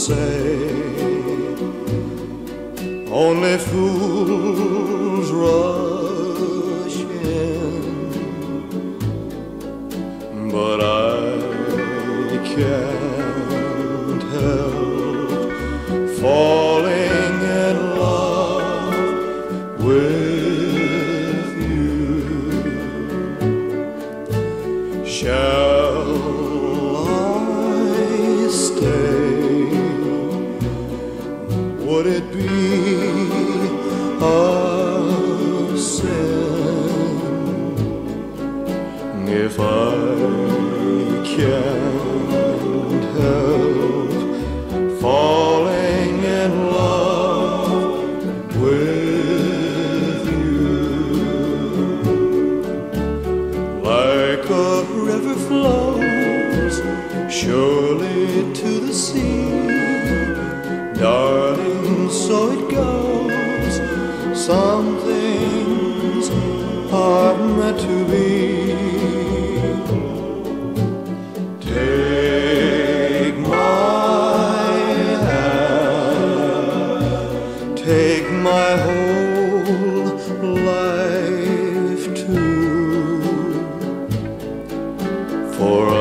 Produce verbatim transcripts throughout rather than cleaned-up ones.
say only fools rush in, but I can't help falling in love with you. Shall I stay? Would it be a sin if I can't help falling in love with you? Like a river flows surely to the sea, darling, so it goes. Some things are meant to be. Take my hand, take my whole life too, for I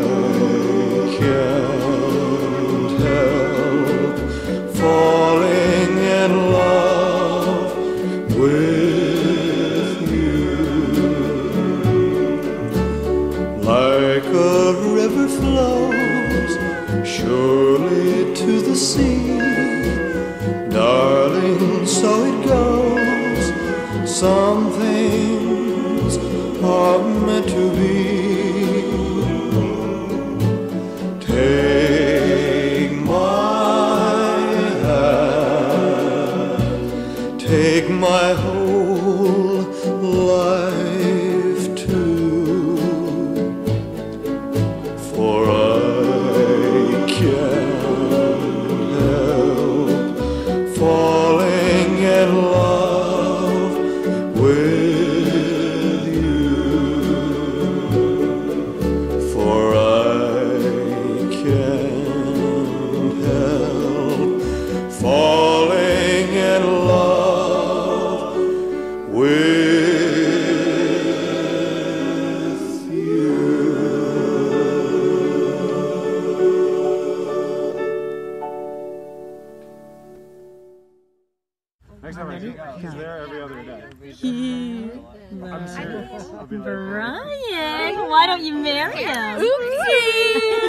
can't help falling in love with you. Like a river flows surely to the sea, darling, so it goes. Some things are meant to be. Take my hand, take my whole life too, for I can't help falling in love with you. For I can't help falling in love with you. Next time I see he's there every other day. He I'm serious. I'll be like, Brian, why don't you marry him? Oopsie!